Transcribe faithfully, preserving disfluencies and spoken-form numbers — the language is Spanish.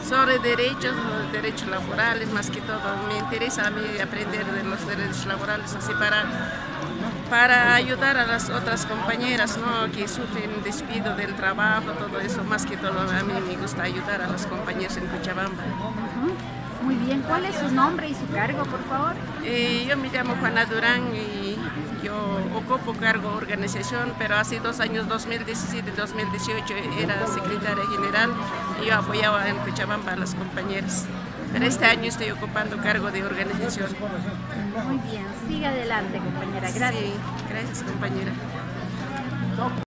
Sobre derechos, los derechos laborales, más que todo. Me interesa a mí aprender de los derechos laborales, así para, para ayudar a las otras compañeras, ¿no?, que sufren despido del trabajo, todo eso. Más que todo a mí me gusta ayudar a las compañeras en Cochabamba. Ujú. Muy bien, ¿cuál es su nombre y su cargo, por favor? Eh, yo me llamo Juana Durán y yo ocupo cargo de organización, pero hace dos años, dos mil diecisiete dos mil dieciocho, era secretaria general y yo apoyaba en Cochabamba a las compañeras. Pero este año estoy ocupando cargo de organización. Muy bien, siga adelante, compañera. Gracias. Sí, gracias, compañera.